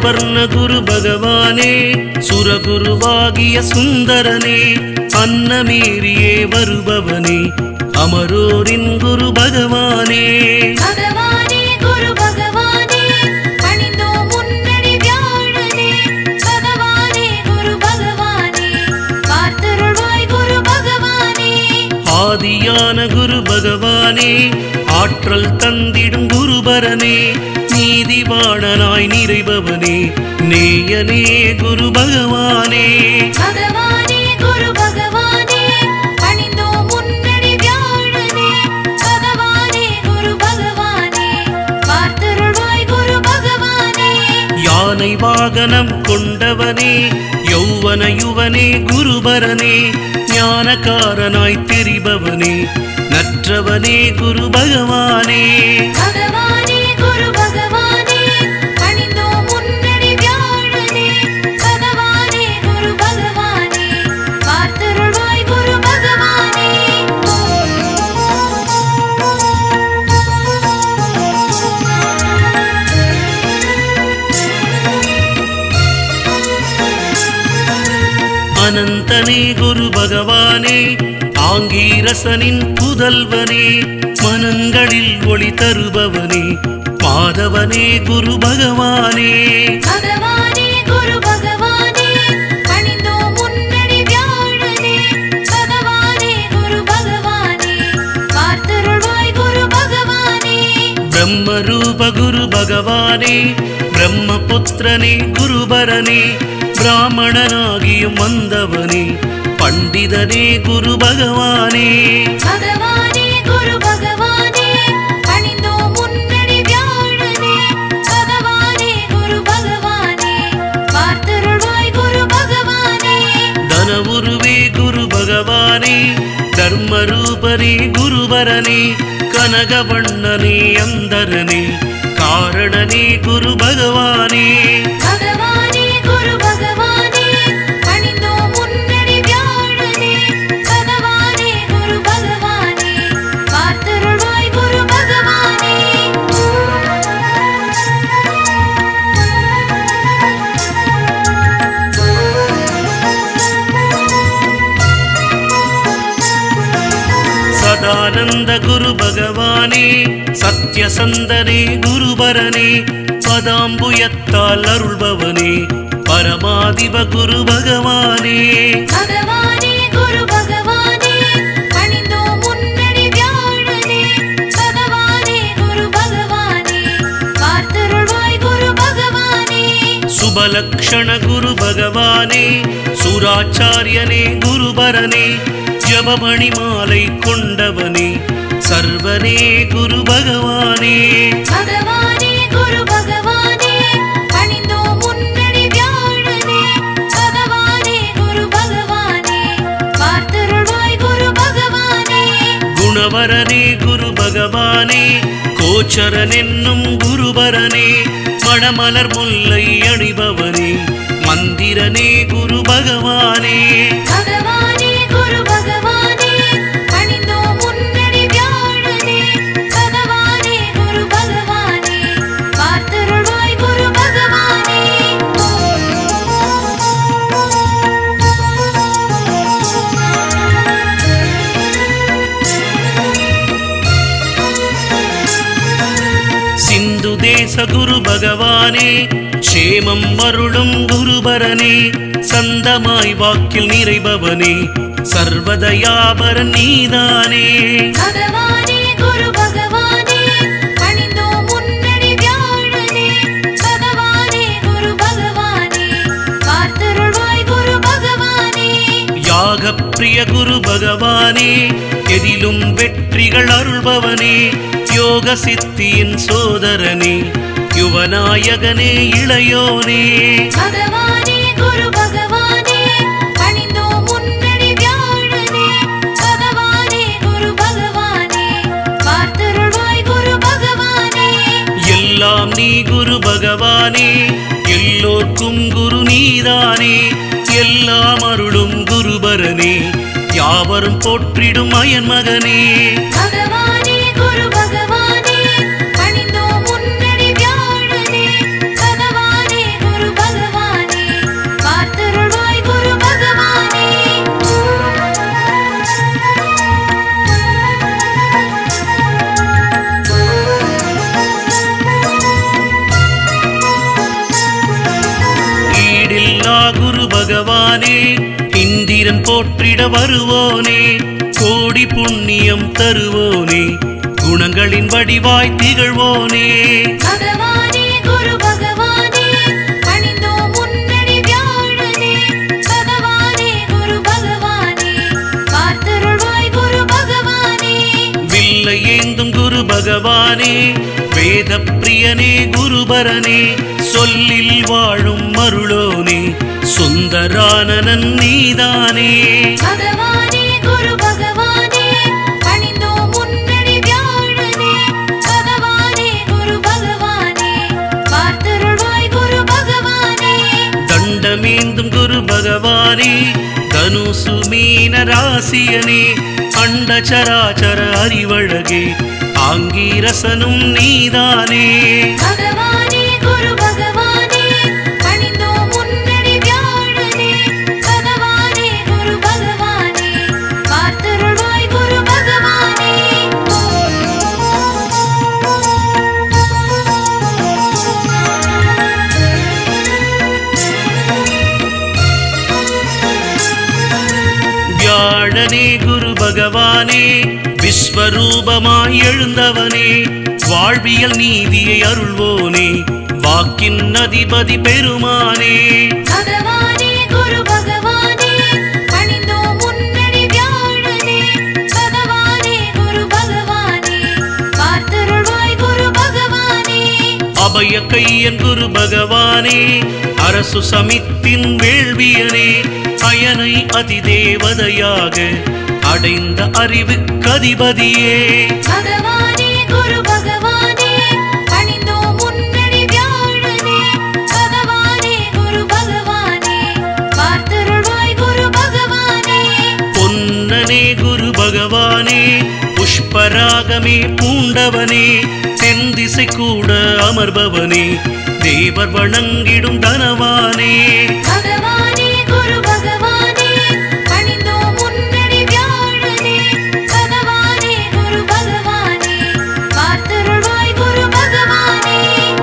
சத்வர்ண குரு பகவானே சுரகுருவாகிய சுந்தரனே அன்னமீறியே வருபவனே அமரோரின் குரு பகவானே பகவானே குரு பகவானே பணிந்தோ முன்னடி வியாழனே பகவானே குரு பகவானே பார்த்தருள்வாய் குரு பகவானே ஆதியான குரு பகவானே ஆற்றல் தந்திடும் குருபரனே நீதிவாணனாய் நிறைபவனே நேயனே குரு பகவானே பகவானே குரு பகவானே பணிந்தோ முன்னடி வியாழனே பகவானே குரு பகவானே பார்த்தருள்வாய் குரு பகவானே யானை வாகனம் கொண்டவனே யௌவன யுவனே குருபரனே ஞானகாரனாய் தெரிபவனே நற்றவனே குரு பகவானே பகவானே குரு பகவானே பணிந்தோ முன்னடி வியாழனே பகவானே குரு பகவானே பார்த்தருள்வாய் குரு பகவானே அனந்தனே குரு பகவானே ஆங்கீரசனின் புதல்வனே மனங்களில் ஒளி தருபவனே மாதவனே குரு பகவானே பகவானே குரு பகவானே பணிந்தோ முன்னடி வியாழனே பகவானே குரு பகவானே பார்த்தருள்வாய் குரு பகவானே பிரம்மரூப குரு பகவானே பிரம்மபுத்திரனே குருபரனே பிராமணனாகியும் வந்தவனே பண்டிதனே குரு பகவானே பகவானே குரு பகவானே பணிந்தோ முன்னடி வியாழனே பகவானே குரு பகவானே பார்த்தருள்வாய் குரு பகவானே தனவுருவே குரு பகவானே தர்மரூபனே குருபரனே கனகவண்ணனே அந்தரனே காரணனே குரு பகவானே பகவானே குரு பகவானே பணிந்தோ முன்னடி வியாழனே பகவானே குரு பகவானே பார்த்தருள்வாய் குரு பகவானே சதானந்த குரு பகவானே சத்யசந்தனே குருபரனே பதாம்புயத்தால் அருள்பவனே பரமாதிப குரு பகவானே பகவானே குரு பகவானே பணிந்தோ முன்னடி வியாழனே பகவானே குரு பகவானே பார்த்தருள்வாய் குரு பகவானே சுபலக்ஷண குரு பகவானே சுராச்சாரியனே குருபரனே ஜபமணி மாலை கொண்டவனே சர்வனே குரு பகவானே பகவானே குரு பகவானே பணிந்தோ முன்னடி வியாழனே பகவானே குரு பகவானே பார்த்தருள்வாய் குரு பகவானே குணவரனே குரு பகவானே கோச்சரன் என்னும் குருபரனே மணமலர் முல்லை அணிபவனே மந்திரனே குரு பகவானே பகவானே குரு பகவானே பணிந்தோ முன்னடி வியாழனே பகவானே குரு பகவானே பார்த்தருள்வாய் குரு பகவானே சிந்து தேச குரு பகவானே க்ஷேமம் அருளும் குருபரனே சந்தமாய் வாக்கில் நிறைபவனே சர்வதயாபரன் நீதானே பகவானே குரு பகவானே பணிந்தோ முன்னடி வியாழனே பகவானே குரு பகவானே பார்த்தருள்வாய் குரு பகவானே யாகப்பிரிய குரு பகவானே எதிலும் வெற்றிகள் அருள்பவனே யோக சித்தியின் சோதரனே யுவநாயகனே இளையோனே பகவானே குரு பகவானே பணிந்தோ முன்னடி வியாழனே பகவானே குரு பகவானே பார்த்தருள்வாய் குரு பகவானே எல்லாம் நீ குரு பகவானே எல்லோர்க்கும் குரு நீதானே எல்லாம் அருளும் குருபரனே யாவரும் போற்றிடும் அயன் மகனே பகவானே குரு பகவானே பணிந்தோ முன்னடி வியாழனே பகவானே குரு பகவானே இந்திரன் போற்றிட வருவோனே கோடி புண்ணியம் தருவோனே குணங்களின் வடிவாய் திகழ்வோனே பகவானே குரு பகவானே பணிந்தோம் முன்னடி வியாழனே பகவானே குரு பகவானே பார்த்தருள்வாய் குரு பகவானே வில்லை ஏந்தும் குரு பகவானே வேத பிரியனே குருபரனே சொல்லில் வாழும் அருளோனே சுந்தரானனன் நீதானே பகவானே குரு பகவானே பணிந்தோம் முன்னடி வியாழனே பகவானே குரு பகவானே பார்த்தருள்வாய் குரு பகவானே தண்டமேந்தும் குரு பகவானே தனுசு மீன ராசியனே அண்ட சராச்சர அறிவழகே ஆங்கீரசனும் நீதானே பகவானே குரு பகவானே பணிந்தோம் முன்னடி வியாழனே பகவானே குரு பகவானே பார்த்தருள்வாய் குரு பகவானே வியாழனே குரு பகவானே விஸ்வரூபமாய் எழுந்தவனே வாழ்வியல் நீதியை அருள்வோனே வாக்கின் அதிபதி பெருமானே பகவானே குரு பகவானே பணிந்தோம் முன்னடி வியாழனே பகவானே குரு பகவானே பார்த்தருள்வாய் குரு பகவானே அபய கையன் குரு பகவானே அரசு சமித்தின் வேள்வியனே அயனை அதிதேவதையாக அடைந்த அறிவுக்கு அதிபதியே பகவானே குரு பகவானே பணிந்தோம் முன்னடி வியாழனே பகவானே குரு பகவானே பார்த்தருள்வாய் குரு பகவானே பொன்னனே குரு பகவானே புஷ்பராகமே பூண்டவனே தென் திசை கூட அமர்பவனே தேவர் வணங்கிடும் தனவானே பகவானே குரு பகவானே பணிந்தோம் முன்னடி வியாழனே பகவானே குரு பகவானே பார்த்தருள்வாய் குரு பகவானே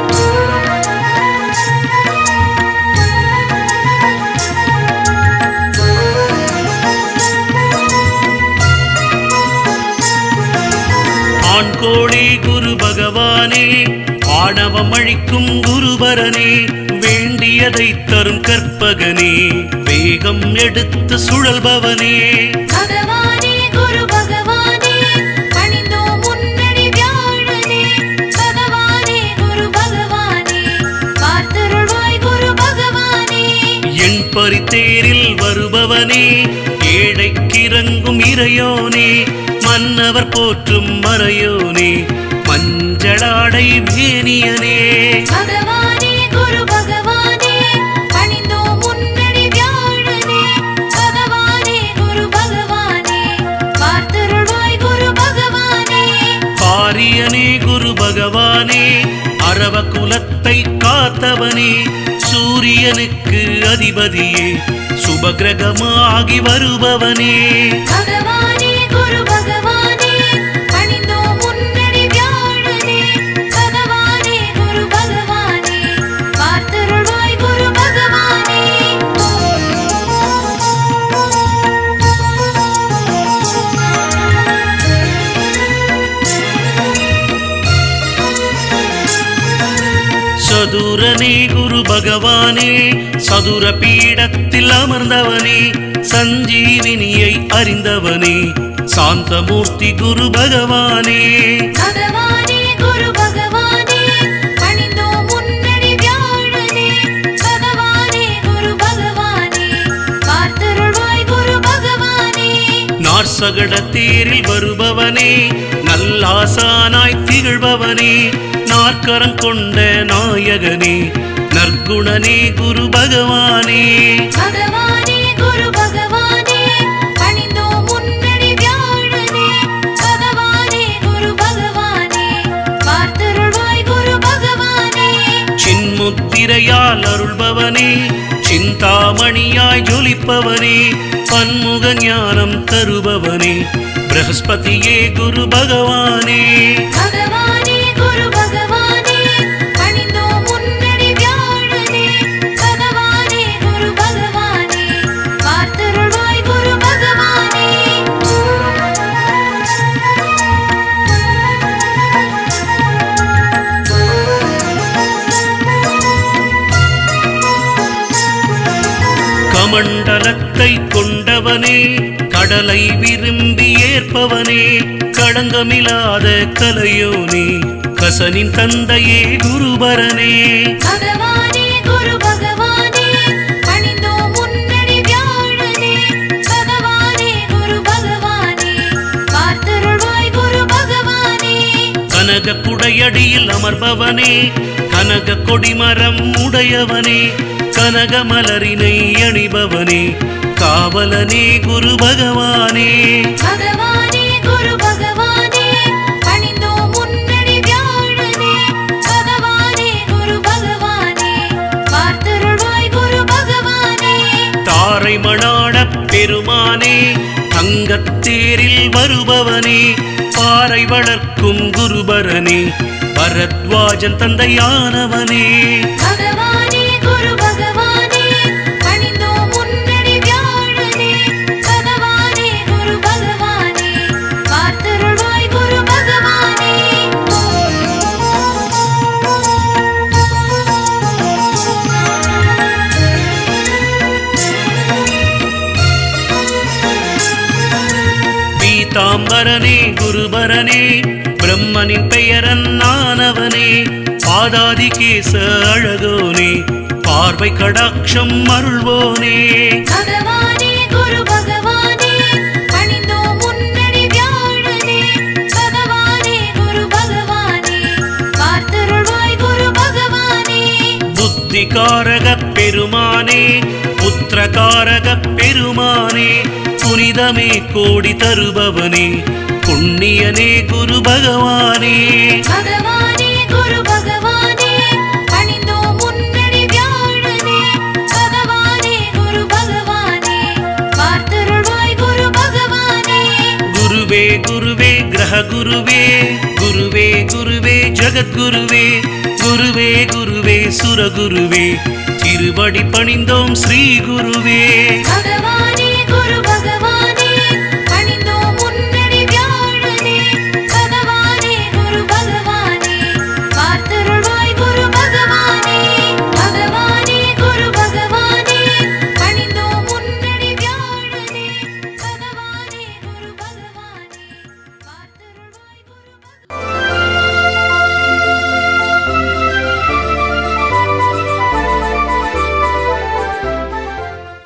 ஆண்கோடே குரு பகவானே ஆணவம் அழிக்கும் குருபரனே வேண்டியதை தரும் கற்பகனே வேகம் எடுத்து சுழல்பவனே பகவானே குரு பகவானே பணிந்தோம் முன்னடி வியாழனே பகவானே குரு பகவானே பார்த்தருள்வாய் குரு பகவானே என் பரித்தேரில் வருபவனே ஏழைக்கிறங்கும் இறையோனே மன்னவர் போற்றும் மறையோனே மஞ்சளாடை மேனியனே பகவானே குரு பகவானே பணிந்தோம் முன்னடி வியாழனே பகவானே குரு பகவானே பார்த்தருள்வாய் குரு பகவானே பாரியனே குரு பகவானே அரவ குலத்தை காத்தவனே சூரியனுக்கு அதிபதியே சுபகிரகமாகி வருபவனே பகவானே குரு பகவானே பணிந்தோம் முன்னடி வியாழனே பகவானே குரு பகவானே பார்த்தருள்வாய் குரு பகவானே சதுரனே குரு பகவானே சதுர பீடத்தில் அமர்ந்தவனே சஞ்சீவினியை அறிந்தவனே சாந்தமூர்த்தி குரு பகவானே பகவானே குரு பகவானே பணிந்தோம் முன்னடி வியாழனே பகவானே குரு பகவானே பார்த்தருள்வாய் குரு பகவானே நாற்சகட தேரில் வருபவனே நல்லாசானாய் திகழ்பவனே நாற்கரம் கொண்ட நாயகனே நற்குணனே குரு பகவானே பகவானே குரு பகவானே பணிந்தோம் முன்னடி வியாழனே பகவானே குரு பகவானே பார்த்தருள்வாய் குரு பகவானே சின்முத்திரையால் அருள்பவனே சிந்தாமணியாய் ஜொலிப்பவனே பன்முக ஞானம் தருபவனே பிரகஸ்பதியே குரு பகவானே பகவானே குரு பகவானே பணிந்தோம் முன்னடி வியாழனே பகவானே குரு பகவானே கமண்டலத்தை கொண்டவனே, கடலை விரும்பி ஏற்பவனே, களங்கமில்லாத கலையோனே, கசனின் தந்தையே குருபரனே. பகவானே குரு பகவானே பணிந்தோம் முன்னடி வியாழனே. பகவானே குரு பகவானே பார்த்தருள்வாய் குரு பகவானே. கனக குடையடியில் அமர்பவனே, கனக கொடிமரம் உடையவனே, கனக மலரினை அணிபவனே, காவலனே குரு பகவானே. பகவானே குரு பகவானே பணிந்தோம் முன்னடி வியாழனே. பகவானே குரு பகவானே பார்த்தருள்வாய் குரு பகவானே. தாரை மணாடப் பெருமானே, தங்கத்தேரில் வருபவனே, பாறை வளர்க்கும் குருபரனே, பரத்வாஜன் தந்தையானவனே. பகவானே குரு பகவானே பணிந்தோம் முன்னடி வியாழனே. பகவானே குரு பகவானே பார்த்தருள்வாய் குரு பகவானே. பீதாம்பரனே குருபரனே, பிரம்மனின் பெயரன் ஆனவனே, பாதாதி கேச அழகோனே, பார்வை கடாட்சம் அருள்வோனே. பகவானே குரு பகவானே பணிந்தோம் முன்னடி வியாழனே. பகவானே குரு பகவானே பார்த்தருள்வாய் குரு பகவானே. புத்திகாரக பெருமானே, புத்திரகாரக பெருமானே, புனிதமே கோடி தருபவனே, புண்ணியனே குரு பகவானே. பகவானே குரு பகவானே பணிந்தோம் முன்னடி வியாழனே. பகவானே குரு பகவானே பார்த்தருள்வாய் குரு பகவானே. குருவே குருவே கிரக குருவே, குருவே குருவே ஜகத்குருவே, குருவே குருவே சுரகுருவே, திருவடி பணிந்தோம் ஸ்ரீ குருவே.